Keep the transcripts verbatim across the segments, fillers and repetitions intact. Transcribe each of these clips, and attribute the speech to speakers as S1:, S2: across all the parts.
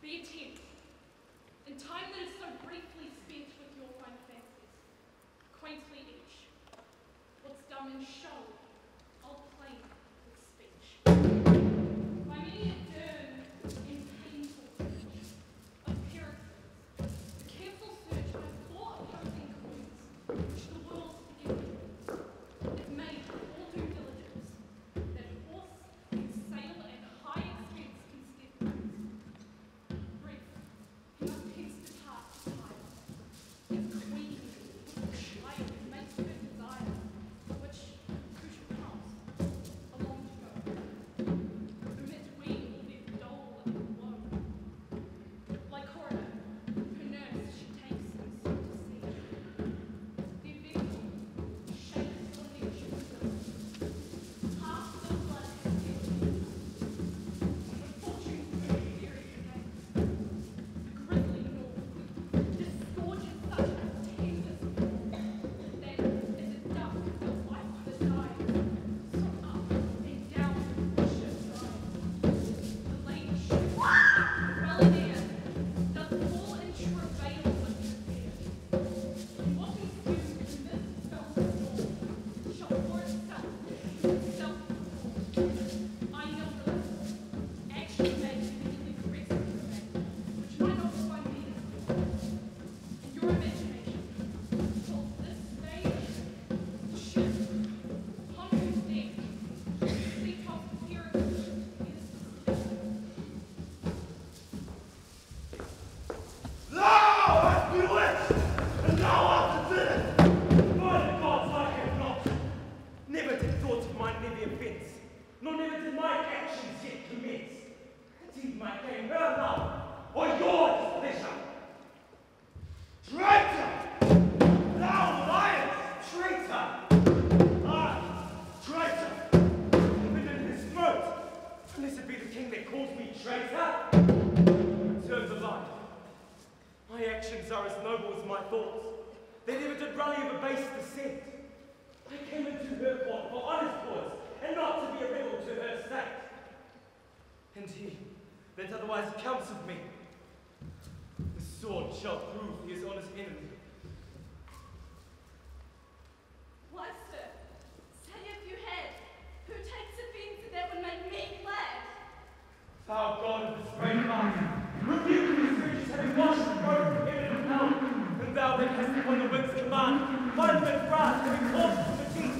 S1: The attempt, in time that is so briefly spent with your fine fancies, quaintly each, what's dumb in show, I'll plain with speech. By many a stern and painful search of Pericles, the careful search by four opposing coins, which the world's beginning, it made all due diligence, that horse can sail at high expense can step things. Brief, he must hence depart to Tyre, his queen, child, makes her desire, for which who should pass, along to go. Permit we all their dole and woe. Like Kuranui, her nurse she takes and so to see. Their vehicle shakes on their shoulders. Half the blood has left them. But fortune very very again. The grisly north disgorges such a tender score, that as it duck the life that dies, so up and down the ship drives. The lady ship, Melania, does fall in travail with her fear. And what ensues in this fell storm shall for itself, self perform. I know the lesson, action makes immediately press to the back, which might not find me in your imagination. Till this stage, the ship, upon whose deck, the seat of Pericles is asleep.
S2: Thou hast bewitched, and thou art the villain! By the gods, I have not! Never did thought of mine never offence, nor never did my actions yet commence. Indeed, my gain her love, or your displeasure. Traitor! Thou liest, traitor! I, traitor! Even in his throat, unless it be the king that calls me traitor. Return the life. My actions are as noble as my thoughts. They never did rally of a base descent. I came into her court for honest cause, and not to be a rebel to her state. And he, that otherwise counselled me, the sword shall prove he is honest enemy.
S1: Why, sir, say if you had, who takes offence at that would make me glad?
S2: Thou God of this great life, rebuke these creatures having washed the road from heaven and hell, and thou that hast upon the wind's command, find them in France having caused from the teeth.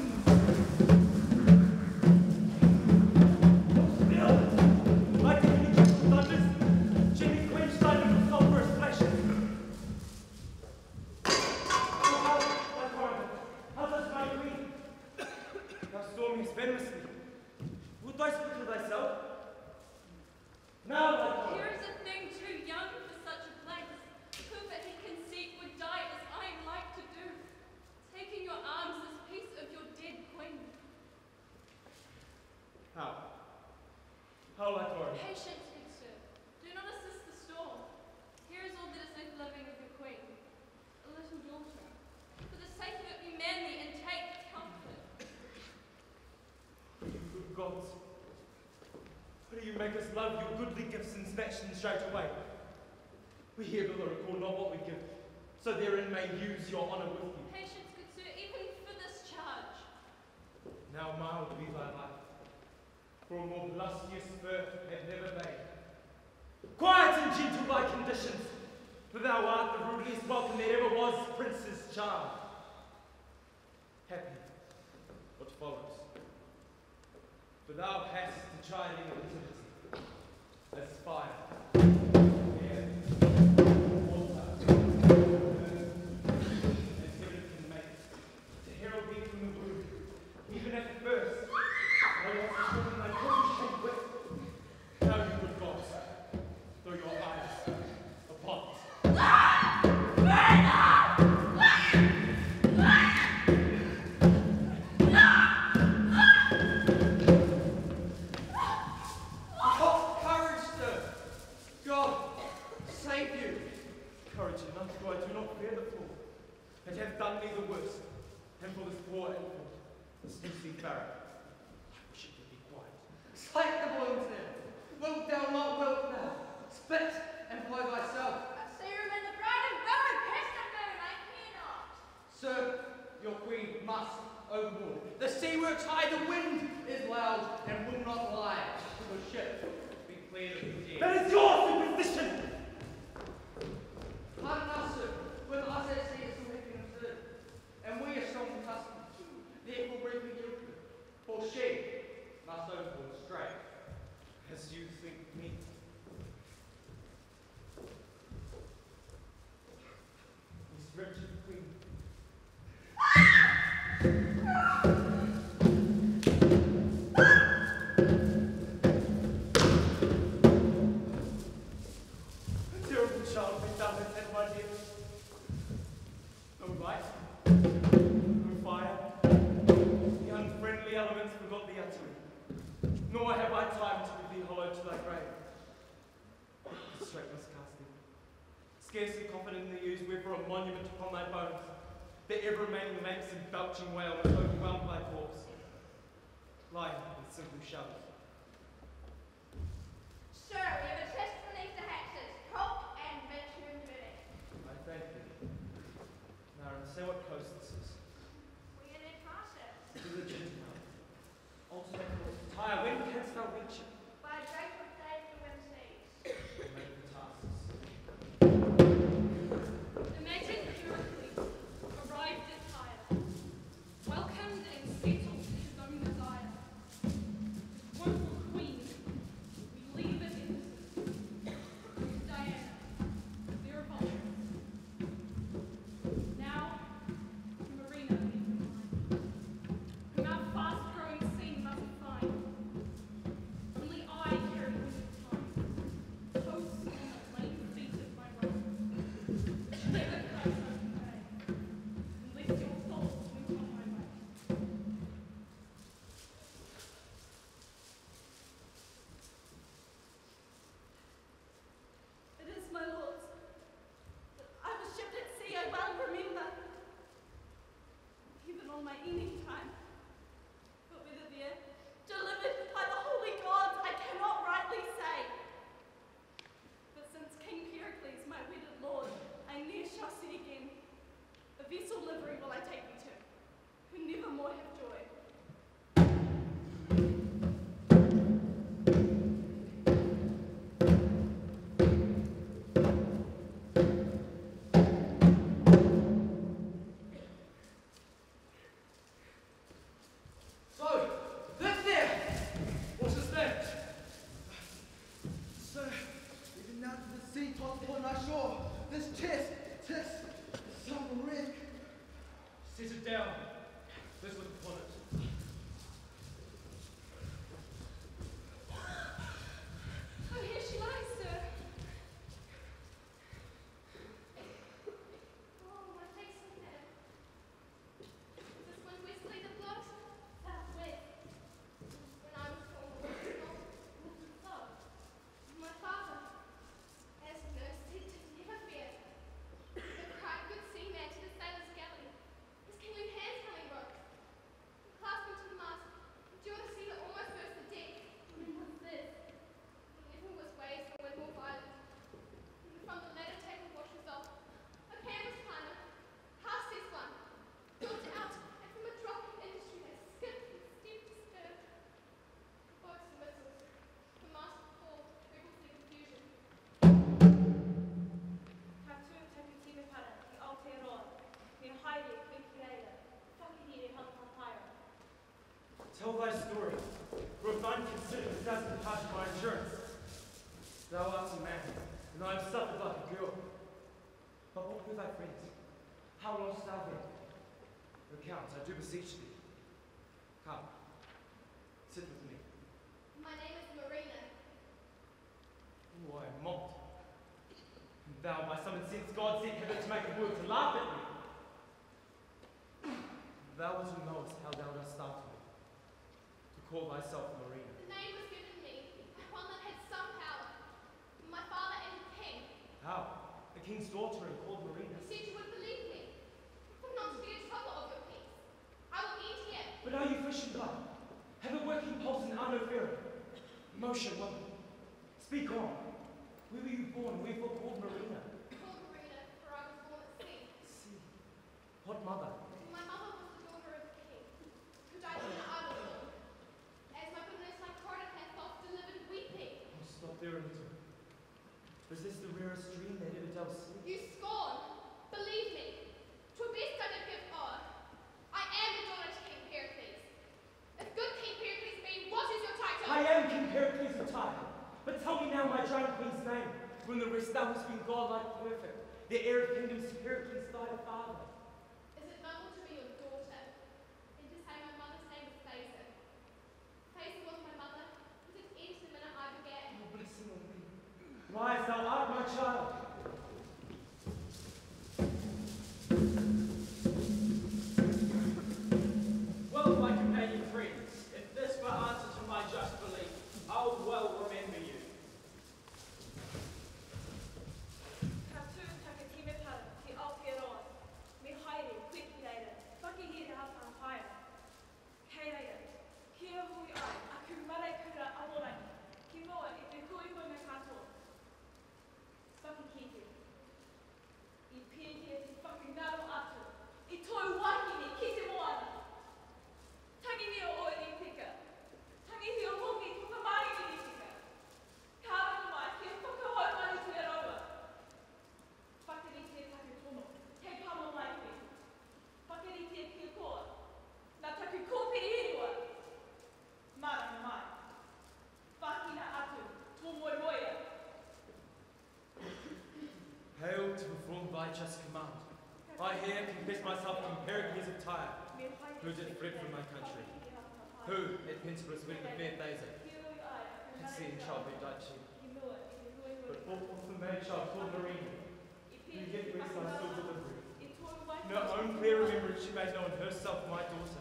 S2: Still, like the Egypt thunders, Jimmy quenched thy little sulphurous flashes. Oh, how, my Corinth, how does my queen? Thou stormest venomously. Wilt thou speak to thyself? Now, my Corinth.
S1: Here is a thing too young for such a place. Who that he conceit would die as I am like to do, taking your arms this piece of your dead queen.
S2: How? How, my Corinth?
S1: Patience, good sir. Do not assist the storm. Here is all that is left living of your queen, a little daughter. For the sake of it, be manly and take comfort.
S2: Good gods, why do you make us love your goodly gifts and snatch them straight away? We here below recall not what we give, so therein may use your honour with you.
S1: Patience, good sir, even for this charge.
S2: Now mild be thy life, for a more lustious birth hath never made. Quiet and gentle thy conditions, for thou art the rudeliest welcome there ever was, prince's child. Happy, what follows? For thou hast the chiding of eternity, as fire, air, water, earth, and heaven can make, to herald thee from the womb, even at the first, thou wast shown thy perfect shape with. Now, you good gods, though your eyes upon it hath done me the worst, and for this poor infant, this sleepy barrack, I wish it would be quiet.
S3: Slake the wounds then. Wilt thou not wilt thou? Spit and clothe thyself.
S4: A serum in the brown and barren crescent moon, I cannot.
S3: Sir, your queen must overboard. The sea works high, the wind is loud, and will not lie till the ship be cleared of the dead.
S2: That is your superstition!
S3: Pardon us, sir, with us at sea is still making absurd, and we are strong accustomed, therefore briefly guilty, for she must overboard straight.
S2: As you think me. This wretched queen. A terrible child may down his head, my dear. No light, no fire. The unfriendly elements forgot the uttering. Nor have I time to be hollowed to thy grave. Straight must cast thee. Scarcely confident in the use, wherefore a monument upon thy bones. The ever remaining lamps and belching whale must overwhelm thy corpse. Lie and simply shout.
S4: Sir, we have a chest beneath the hatches, coke and bitumen burning.
S2: I thank thee. Now, say what coast this is.
S4: We are in Tarsus.
S2: To the Gentile. Alternate course to Tyre. When canst thou reach it?
S4: By a drake of day to wind seas.
S2: Make the Tarsus.
S1: Imagine Pericles arrived at Tyre, welcomed and settled to his own desire. His wonderful queen, we leave it innocent. Diana, their vultures. Now, Marina leaves behind, whom our fast-growing sea must find. Only I carry winter time, toast on the lame feet of my robe. Never Christ I pray, unless your thoughts move on my way.
S5: It is, my lords. I was shipped at sea, I well remember. Even on my evening time. But whether there, delivered by the holy gods, I cannot rightly say. But since King Pericles, my wedded lord, I ne'er shall see again, a vessel livery will I take me to, who never more have joy.
S3: So, this there,
S2: What is that?
S3: sir, even now to the sea tossed upon our shore, this chest, tis some wreck.
S2: Set it down. Let's look upon it.
S5: Oh, here she lies, sir.
S4: Oh, what takes me there? This one westerly the blood? Southwest. When I was born, it was not so. My father, as nurse said, to never fear. The cried good seaman to the sailor's galley. His kingly hands coming ropes. Clasped him to the mast, endured a sea that almost burst the deck. And what's this? Never was waves nor wind more violent. And from the ladder table washes off. A canvas climber, half says one, dropped out, and from a drop of industry they skipped and stepped to stir. The boats and whistles, the mast fall, rebels their confusion.
S5: Tatu takitime para, ki Aotearoa, me haere, me kireira, whakihiri hapa Tyre.
S2: Tell thy story, for if thine considered it doesn't touch my endurance. Thou art a man, and I have suffered like a girl. But what were thy friends? How lost thou them? Recount, I do beseech thee. Come, sit with me.
S4: My name is Marina.
S2: Oh, I am mocked. And thou, by some incense God sent hither to make a word to laugh at me. Thou who knowest how thou dost startle me, to call thyself Marina.
S4: The name was given me by one that had some power. My father and the king.
S2: How? The king's daughter and called Marina.
S4: He said you would believe me, but not to be a trouble of your peace. I will eat here.
S2: But are you flesh and blood? Have a working pulse and are no fear. Motion, woman. Speak on. Where were you born? Wherefore called Marina?
S4: Called Marina, for I was born at sea.
S2: See. What mother?
S4: My mother was the daughter of a king, who died when I was born. As my goodness, like Carter hath oft delivered weeping.
S2: Oh, stop there a little. Was this the rarest dream that ever does sleep?
S4: You scorn. Believe me. Twere best I did give o'er. I am the daughter to King Pericles. If good King Pericles be, what is your title?
S2: I am King Pericles of Tyre. But tell me now my drowned queen's name. When the rest thou hast been godlike perfect, the heir of kingdoms Pericles thy father.
S4: Is it noble to be your daughter, and to say my mother's name is Thaisa? Thaisa was my mother, but it ended the minute I began.
S2: Oh, blessing on thee. Rise, thou art my child.
S3: Well, my companion friends, if this were answer to my just belief, I'll well remember you.
S5: Katu takatime para, te Aotearoa, me haere, kwetireira, whakihere hapa haere. Kei reira, kia hui ai, aku mare kura aworai, ki roa e te hui hui me katoa. Whakikete. I pēhia te whakangaro atu, i toi wahine ki te moana. Tangi o oe ni tika. Tangi o hongi tukamari ni tika. Kārangi mai ki whakahau mani te aroa. Whakari te taku tono, te pamo mai te. Whakari te kia koa. Nā taku kōperi irua. Maranga mai. Whakina atu, tō moe moea.
S2: Hail to perform thy just command. I here confess myself King Pericles of Tyre, who did fled from my country, who at Pentecost wedded the fair Thaisa, had seen childhood died she, but brought forth the maid child called Marina, who yet waits my still delivery. In her own clear remembrance she made known herself my daughter.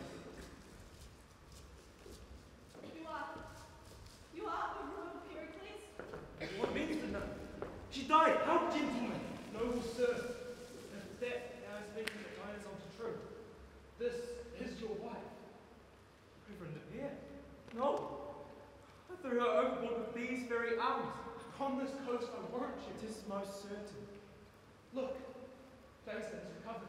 S5: You are, you are a royal Pericles?
S2: What means the name? She died, how gentleman! Noble sir, if that now is making the guidance unto truth, this is your wife. Reverend the Peer? No. I threw her overboard with these very arms. Upon this coast I warrant you. It is most certain. Look, Thaisa has recovered.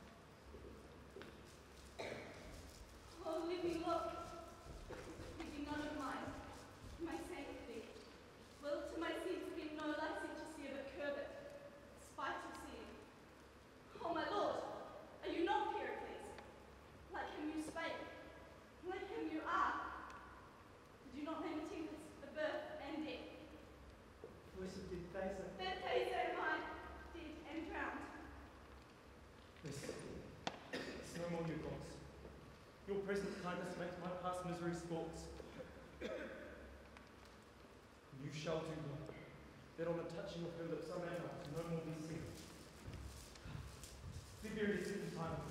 S5: Oh, let me look. It be none of mine, my sanctity. Will to my seeds be no licence to see but curb it, spite of seeing. Oh, my lord, are you not Pericles? Like him you spake, like him you are. Did you not name the tempest, the birth and death?
S2: Voice of dead Thaisa.
S5: That Thaisa am I, dead and drowned.
S2: This is no more your gods. Your present kindness makes my past misery sports. You shall do well, that on the touching of her lips I may not no more be seen. Be buried at certain time.